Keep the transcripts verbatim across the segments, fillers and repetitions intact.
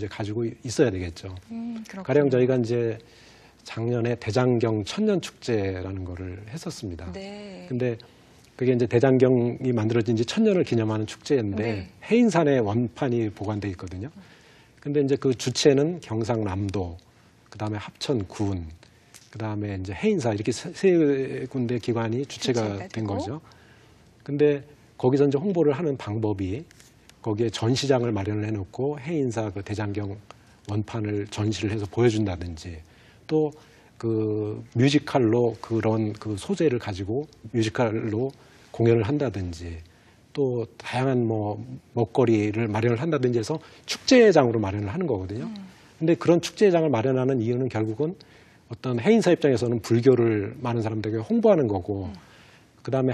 이제 가지고 있어야 되겠죠. 음, 가령 저희가 이제 작년에 대장경 천년 축제라는 거를 했었습니다. 네. 근데 그게 이제 대장경이 만들어진 지 천년을 기념하는 축제인데 네. 해인산에 원판이 보관돼 있거든요. 근데 이제 그 주체는 경상남도, 그 다음에 합천군, 그 다음에 이제 해인사 이렇게 세, 세 군데 기관이 주체가, 주체가 된 되고. 거죠. 근데 거기서 이제 홍보를 하는 방법이 거기에 전시장을 마련을 해놓고 해인사 그 대장경 원판을 전시를 해서 보여준다든지 또 그 뮤지컬로 그런 그 소재를 가지고 뮤지컬로 공연을 한다든지 또 다양한 뭐 먹거리를 마련을 한다든지 해서 축제장으로 마련을 하는 거거든요. 음. 근데 그런 축제장을 마련하는 이유는 결국은 어떤 해인사 입장에서는 불교를 많은 사람들에게 홍보하는 거고 음. 그다음에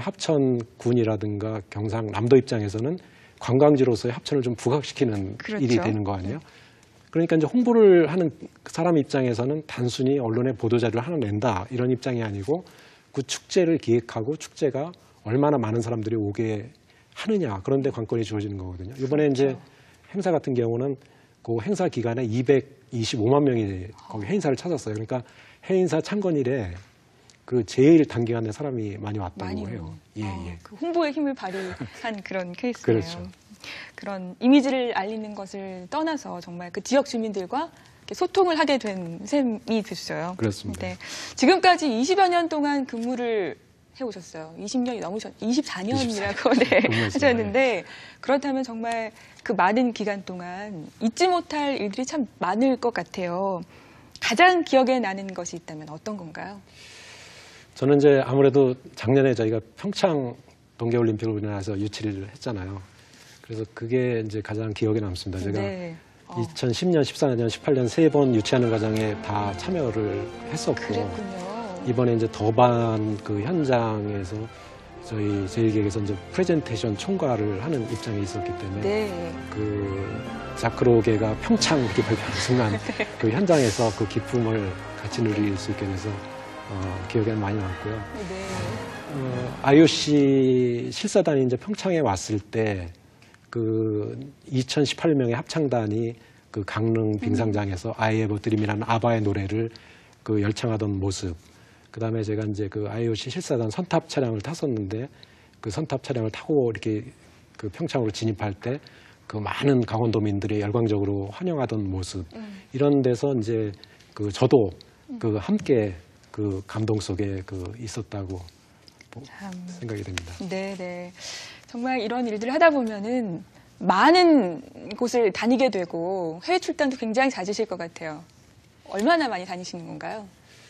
합천군이라든가 경상남도 입장에서는 관광지로서의 합천을 좀 부각시키는 그렇죠. 일이 되는 거 아니에요? 그러니까 이제 홍보를 하는 사람 입장에서는 단순히 언론에 보도자료를 하나 낸다 이런 입장이 아니고 그 축제를 기획하고 축제가 얼마나 많은 사람들이 오게 하느냐 그런 데 관건이 주어지는 거거든요. 이번에 그렇죠. 이제 행사 같은 경우는 그 행사 기간에 이백이십오만 명이 거기 해인사를 찾았어요. 그러니까 해인사 창건일에 그 제일 단기간에 사람이 많이 왔다고 많이 해요. 예, 어, 예. 그 홍보의 힘을 발휘한 그런 케이스네요. 그렇죠. 그런 이미지를 알리는 것을 떠나서 정말 그 지역 주민들과 소통을 하게 된 셈이 됐어요. 그렇습니다. 네. 지금까지 이십여 년 동안 근무를 해오셨어요. 이십 년이 넘으셨, 이십사 년이라고 네, 하셨는데 그렇다면 정말 그 많은 기간 동안 잊지 못할 일들이 참 많을 것 같아요. 가장 기억에 나는 것이 있다면 어떤 건가요? 저는 이제 아무래도 작년에 저희가 평창 동계올림픽을 우리나라에서 유치를 했잖아요. 그래서 그게 이제 가장 기억에 남습니다. 제가 네. 어. 이천십 년, 십사 년, 십팔 년 세 번 유치하는 과정에 다 참여를 했었고 그랬군요. 이번에 이제 더반 그 현장에서 저희 제일기획에서 이제 프레젠테이션 총괄을 하는 입장에 있었기 때문에 네. 그 자크로계가 평창 이렇게 발표하는 순간 네. 그 현장에서 그 기쁨을 같이 누릴 수 있게 돼서 어, 기억에 많이 남고요. 네. 어, 아이오씨 실사단이 이제 평창에 왔을 때 그 이천십팔 명의 합창단이 그 강릉 빙상장에서 I Have a Dream이라는 아바의 노래를 그 열창하던 모습. 그 다음에 제가 이제 그 아이오씨 실사단 선탑 차량을 탔었는데 그 선탑 차량을 타고 이렇게 그 평창으로 진입할 때 그 많은 강원도민들이 열광적으로 환영하던 모습. 음. 이런 데서 이제 그 저도 그 함께 그 감동 속에 그 있었다고 참. 생각이 됩니다. 네네. 정말 이런 일들을 하다 보면은 많은 곳을 다니게 되고 해외 출장도 굉장히 잦으실 것 같아요. 얼마나 많이 다니시는 건가요?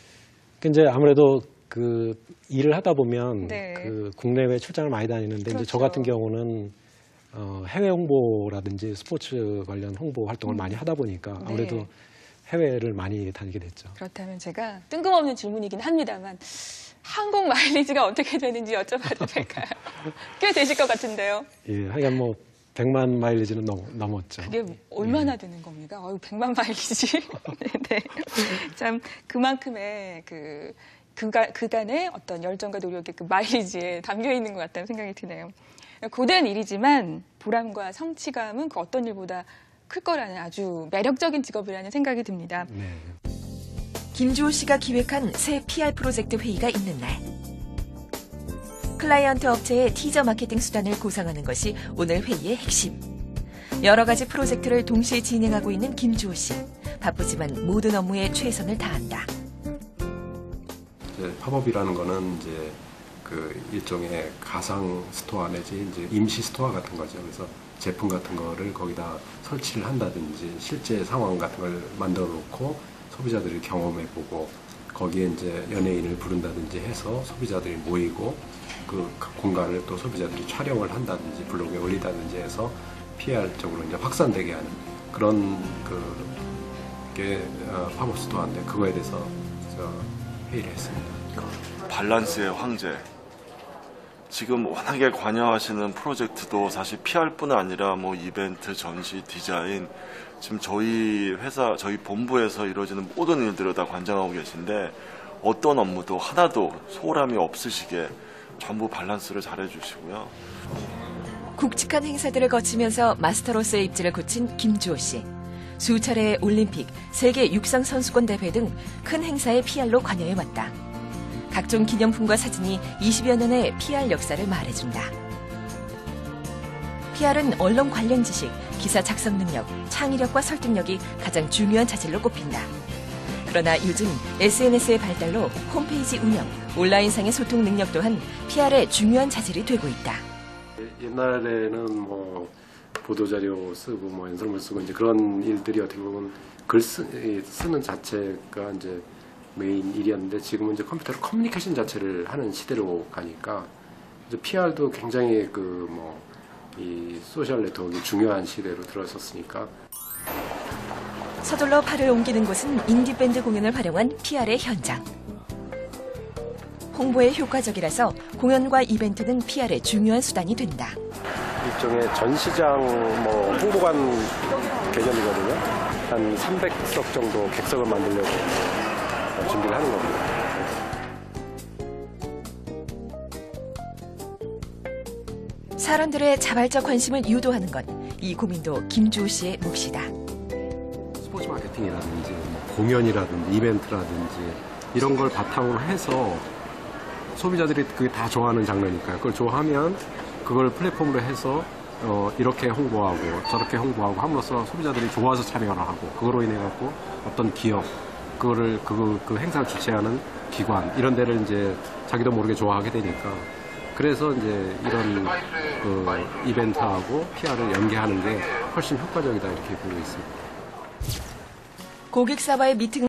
이제 아무래도 그 일을 하다 보면 네. 그 국내외 출장을 많이 다니는데 그렇죠. 이제 저 같은 경우는 어, 해외 홍보라든지 스포츠 관련 홍보 활동을 음. 많이 하다 보니까 아무래도 네. 해외를 많이 다니게 됐죠. 그렇다면 제가 뜬금없는 질문이긴 합니다만 항공 마일리지가 어떻게 되는지 여쭤봐도 될까요? 꽤 되실 것 같은데요. 예, 하여간 뭐 백만 마일리지는 넘, 넘었죠. 그게 얼마나 예. 되는 겁니까? 어유 백만 마일리지. 네, 네. 참 그만큼의 그 그가, 그간의 어떤 열정과 노력이 그 마일리지에 담겨 있는 것 같다는 생각이 드네요. 고된 일이지만 보람과 성취감은 그 어떤 일보다 클 거라는 아주 매력적인 직업이라는 생각이 듭니다. 네. 김주호 씨가 기획한 새 피알 프로젝트 회의가 있는 날. 클라이언트 업체의 티저 마케팅 수단을 구상하는 것이 오늘 회의의 핵심. 여러 가지 프로젝트를 동시에 진행하고 있는 김주호 씨. 바쁘지만 모든 업무에 최선을 다한다. 이제 팝업이라는 거는 이제 그 일종의 가상 스토어 내지 이제 임시 스토어 같은 거죠. 그래서 제품 같은 거를 거기다 설치를 한다든지 실제 상황 같은 걸 만들어 놓고 소비자들이 경험해보고 거기에 이제 연예인을 부른다든지 해서 소비자들이 모이고 그 공간을 또 소비자들이 촬영을 한다든지 블로그에 올리다든지 해서 피알적으로 이제 확산되게 하는 그런 그게 어, 팝업 스토어인데 그거에 대해서 회의를 했습니다. 밸런스의 황제. 지금 워낙에 관여하시는 프로젝트도 사실 피알뿐 아니라 뭐 이벤트, 전시, 디자인 지금 저희 회사, 저희 본부에서 이루어지는 모든 일들을 다 관장하고 계신데 어떤 업무도 하나도 소홀함이 없으시게 전부 밸런스를 잘해 주시고요. 굵직한 행사들을 거치면서 마스터로서의 입지를 굳힌 김주호 씨. 수차례의 올림픽, 세계 육상 선수권 대회 등 큰 행사에 피알로 관여해왔다. 각종 기념품과 사진이 이십여 년의 피알 역사를 말해준다. 피알은 언론 관련 지식, 기사 작성 능력, 창의력과 설득력이 가장 중요한 자질로 꼽힌다. 그러나 요즘 에스엔에스의 발달로 홈페이지 운영, 온라인상의 소통 능력 또한 피알의 중요한 자질이 되고 있다. 옛날에는 뭐 보도자료 쓰고 뭐 연설문 쓰고 이제 그런 일들이 어떻게 보면 글 쓰, 쓰는 자체가 이제 메인 일이었는데 지금은 이제 컴퓨터로 커뮤니케이션 자체를 하는 시대로 가니까 이제 피알도 굉장히 그 뭐 이 소셜 네트워크가 중요한 시대로 들어섰으니까. 서둘러 팔을 옮기는 곳은 인디밴드 공연을 활용한 피알의 현장. 홍보에 효과적이라서 공연과 이벤트는 피알의 중요한 수단이 된다. 일종의 전시장 뭐 홍보관 개념이거든요. 한 삼백 석 정도 객석을 만들려고 준비를 하는 겁니다. 사람들의 자발적 관심을 유도하는 것, 이 고민도 김주호 씨의 몫이다. 스포츠 마케팅이라든지 뭐 공연이라든지 이벤트라든지 이런 걸 바탕으로 해서 소비자들이 그게 다 좋아하는 장르니까요. 그걸 좋아하면 그걸 플랫폼으로 해서 어 이렇게 홍보하고 저렇게 홍보하고 함으로써 소비자들이 좋아서 참여를 하고 그거로 인해 갖고 어떤 기업 그거를 그, 그 행사를 주최하는 기관 이런 데를 이제 자기도 모르게 좋아하게 되니까 그래서 이제 이런 그 이벤트하고 피알을 연계하는 게 훨씬 효과적이다 이렇게 보고 있습니다. 고객사와의 미팅